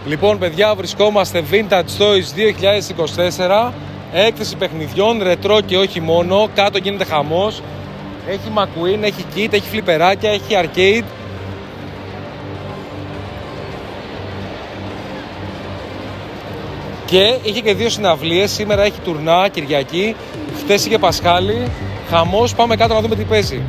Λοιπόν, παιδιά, βρισκόμαστε Vintage Toys 2024. Έκθεση παιχνιδιών, ρετρό και όχι μόνο. Κάτω γίνεται χαμός. Έχει McQueen, έχει kit, έχει φλιπεράκια, έχει arcade. Και είχε και δύο συναυλίες. Σήμερα έχει τουρνά, Κυριακή. Χτες είχε Πασχάλη. Χαμός, πάμε κάτω να δούμε τι παίζει.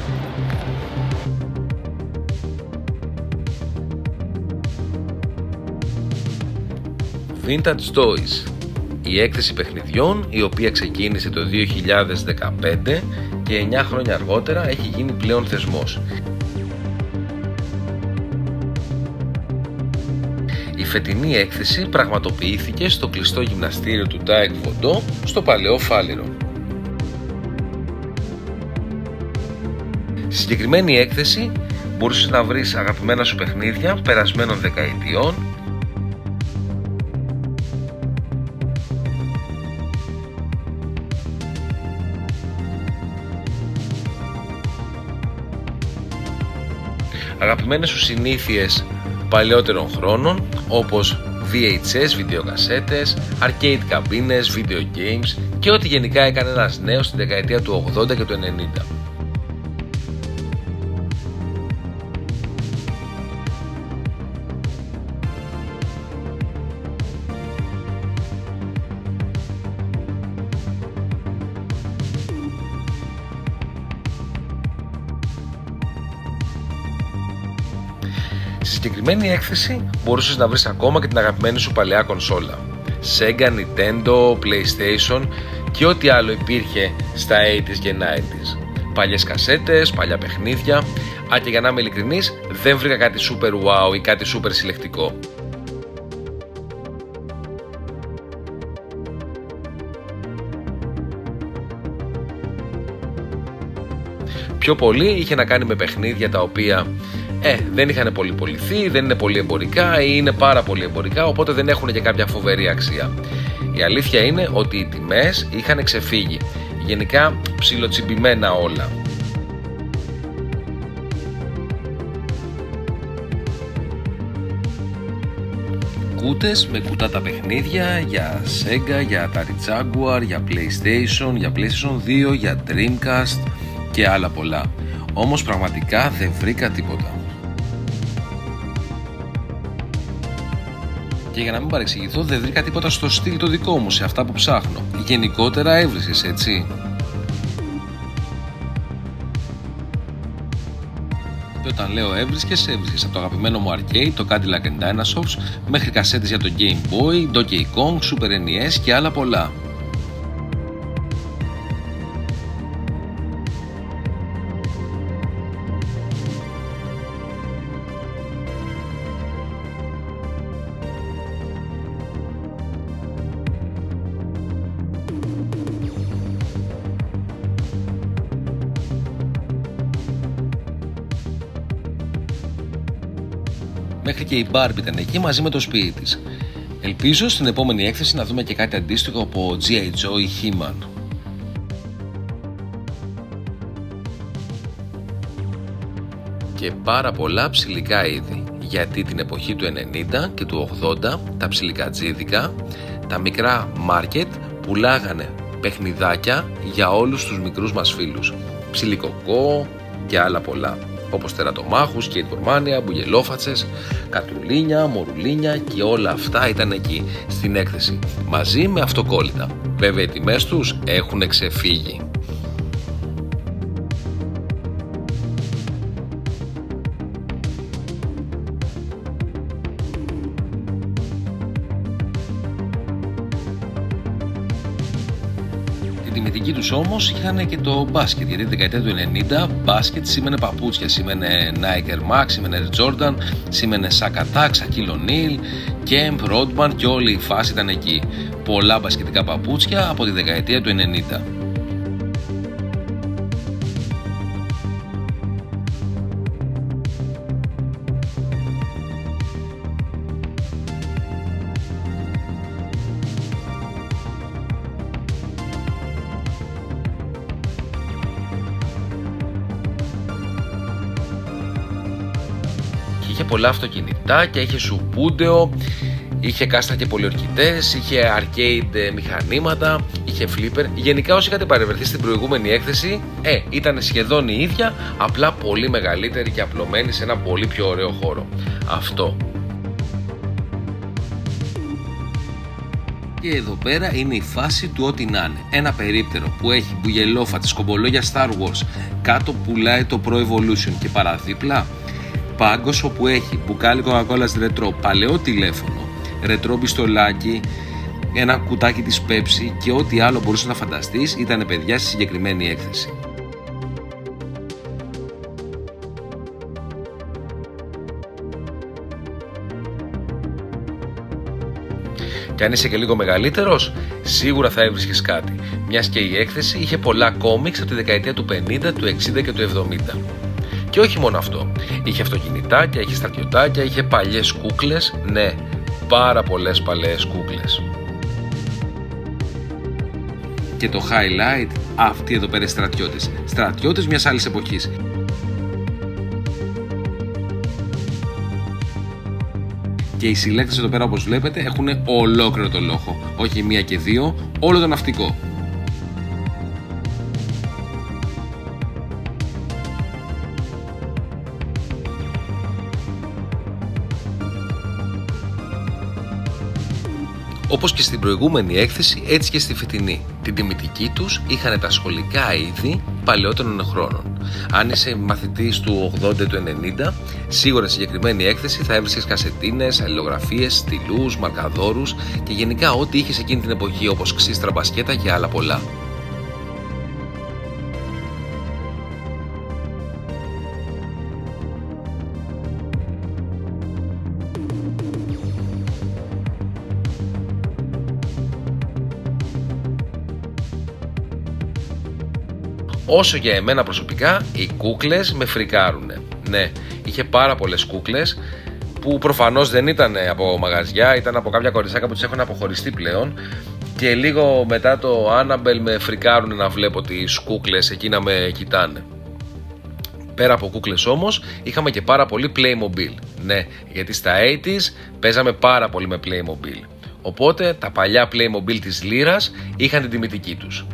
Vintage Toys, η έκθεση παιχνιδιών η οποία ξεκίνησε το 2015 και 9 χρόνια αργότερα έχει γίνει πλέον θεσμός. Η φετινή έκθεση πραγματοποιήθηκε στο κλειστό γυμναστήριο του Τάεκ Βοντό στο Παλαιό Φάληρο. Στη συγκεκριμένη έκθεση μπορούσες να βρεις αγαπημένα σου παιχνίδια περασμένων δεκαετιών, αγαπημένες σου συνήθειες παλαιότερων χρόνων όπως VHS, βιντεοκασέτες, arcade καμπίνες, video games και ό,τι γενικά έκανε ένας νέος στην δεκαετία του 80 και του 90. Στη συγκεκριμένη έκθεση μπορούσες να βρεις ακόμα και την αγαπημένη σου παλαιά κονσόλα, Sega, Nintendo, PlayStation και ό,τι άλλο υπήρχε στα 80s και 90s. Παλιές κασέτες, παλιά παιχνίδια, και για να είμαι ειλικρινής δεν βρήκα κάτι super wow ή κάτι super συλλεκτικό. Πιο πολύ είχε να κάνει με παιχνίδια τα οποία δεν είχαν πολύ πωληθεί, δεν είναι πολύ εμπορικά ή είναι πάρα πολύ εμπορικά, οπότε δεν έχουν και κάποια φοβερή αξία. Η αλήθεια είναι ότι οι τιμές είχαν ξεφύγει, γενικά ψιλοτσιμπημένα όλα. Κούτες με κουτά τα παιχνίδια για Sega, για Atari Jaguar, για PlayStation, για PlayStation 2, για Dreamcast και άλλα πολλά. Όμως πραγματικά δεν βρήκα τίποτα. Και για να μην παρεξηγηθώ, δεν βρήκα τίποτα στο στυλ το δικό μου, σε αυτά που ψάχνω. Γενικότερα έβρισκες, έτσι. Και όταν λέω έβρισκες από το αγαπημένο μου arcade, το Cadillac and Dinosaurs, μέχρι κασέτες για το Game Boy, Donkey Kong, Super NES και άλλα πολλά. Μέχρι και η Barbie ήταν εκεί μαζί με το σπίτι της. Ελπίζω στην επόμενη έκθεση να δούμε και κάτι αντίστοιχο από G.I. Joe ή He-Man. Και πάρα πολλά ψηλικά είδη, γιατί την εποχή του 90 και του 80 τα ψιλικατζίδικα, τα μικρά μάρκετ πουλάγανε παιχνιδάκια για όλους τους μικρούς μας φίλους. Ψιλικοκό και άλλα πολλά, όπως τερατομάχους, σκέιτμπορμάνια, μπουγελόφατσες, κατρουλίνια, μορουλίνια και όλα αυτά ήταν εκεί στην έκθεση, μαζί με αυτοκόλλητα. Βέβαια οι τιμές τους έχουν ξεφύγει. Τη τιμητική τους όμως είχαν και το μπάσκετ, γιατί τη δεκαετία του 90 μπάσκετ σήμαινε παπούτσια, σήμαινε Nike Air Max, σήμαινε Jordan, σήμαινε Shaq Attack, Shaquille O'Neal, Kemp, Rodman και όλη η φάση ήταν εκεί. Πολλά μπασκετικά παπούτσια από τη δεκαετία του 90. πολλά αυτοκινητάκια, είχε σουμπούντεο, είχε κάστρα και πολιορκητές, είχε arcade μηχανήματα, είχε flipper. Γενικά όσοι είχατε παρευρεθεί στην προηγούμενη έκθεση, ήταν σχεδόν η ίδια, απλά πολύ μεγαλύτερη και απλωμένη σε ένα πολύ πιο ωραίο χώρο. Αυτό. Και εδώ πέρα είναι η φάση του ό,τι να είναι. Ένα περίπτερο που έχει μπουγελόφατες, κομπολόγια Star Wars, κάτω πουλάει το Pro Evolution και παραδίπλα πάγκος όπου έχει μπουκάλι Coca-Cola ρετρό, παλαιό τηλέφωνο, ρετρό μπιστολάκι, ένα κουτάκι της Pepsi και ό,τι άλλο μπορούσε να φανταστείς ήταν παιδιά στη συγκεκριμένη έκθεση. Και αν είσαι και λίγο μεγαλύτερος, σίγουρα θα έβρισκες κάτι, μιας και η έκθεση είχε πολλά κόμιξ από τη δεκαετία του 50, του 60 και του 70. Και όχι μόνο αυτό, είχε αυτοκινητάκια, είχε στρατιωτάκια, είχε παλιές κούκλες, ναι, πάρα πολλές παλαιές κούκλες. Και το highlight, αυτοί εδώ πέρα στρατιώτες μιας άλλης εποχής. Και οι συλλέκτες εδώ πέρα όπως βλέπετε έχουν ολόκληρο το λόχο, όχι μία και δύο, όλο το ναυτικό. Όπως και στην προηγούμενη έκθεση, έτσι και στη φετινή. Την τιμητική τους είχαν τα σχολικά είδη παλαιότερων χρόνων. Αν είσαι μαθητής του 80 του 90, σίγουρα στη συγκεκριμένη έκθεση θα έβρισκες κασετίνες, αλληλογραφίες, στυλούς, μαρκαδόρους και γενικά ό,τι είχες εκείνη την εποχή, όπως ξύστρα, μπασκέτα και άλλα πολλά. Όσο για εμένα προσωπικά, οι κούκλες με φρικάρουνε. Ναι, είχε πάρα πολλές κούκλες που προφανώς δεν ήταν από μαγαζιά, ήταν από κάποια κοριτσάκια που τις έχουν αποχωριστεί πλέον. Και λίγο μετά το Annabelle με φρικάρουνε να βλέπω τις κούκλες εκεί να με κοιτάνε. Πέρα από κούκλες όμως, είχαμε και πάρα πολύ Playmobil. Ναι, γιατί στα 80's παίζαμε πάρα πολύ με Playmobil. Οπότε τα παλιά Playmobil της λίρας είχαν την τιμητική τους.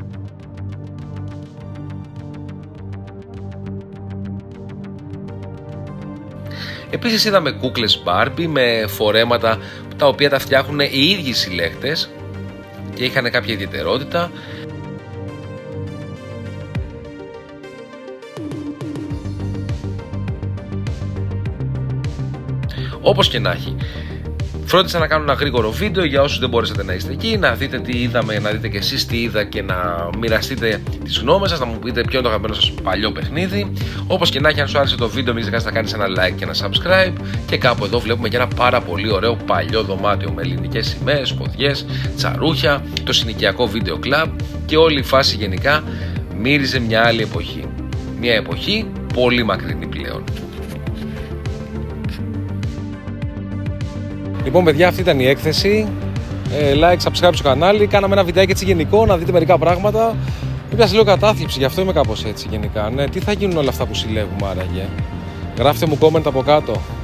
Επίσης είδαμε κούκλες Barbie με φορέματα τα οποία τα φτιάχνουν οι ίδιοι συλλέκτες και είχαν κάποια ιδιαιτερότητα. Όπως και να έχει, φρόντισα να κάνω ένα γρήγορο βίντεο για όσους δεν μπορέσατε να είστε εκεί, να δείτε τι είδαμε, να δείτε και εσείς τι είδα και να μοιραστείτε τις γνώμες σας, να μου πείτε ποιο είναι το αγαπημένο σας παλιό παιχνίδι. Όπως και να έχει, αν σου άρεσε το βίντεο, μην ξεχάσεις να κάνεις ένα like και ένα subscribe. Και κάπου εδώ βλέπουμε και ένα πάρα πολύ ωραίο παλιό δωμάτιο με ελληνικές σημαίες, ποδιές, τσαρούχια, το συνοικιακό βίντεο κλαμπ και όλη η φάση γενικά μύριζε μια άλλη εποχή. Μια εποχή πολύ μακρινή πλέον. Λοιπόν, παιδιά, αυτή ήταν η έκθεση. Like, subscribe στο κανάλι. Κάναμε ένα βιντεάκι έτσι γενικό, να δείτε μερικά πράγματα. Έπιασε λίγο κατάθλιψη, γι' αυτό είμαι κάπως έτσι γενικά. Ναι, τι θα γίνουν όλα αυτά που συλλέγουμε άραγε? Γράφτε μου comment από κάτω.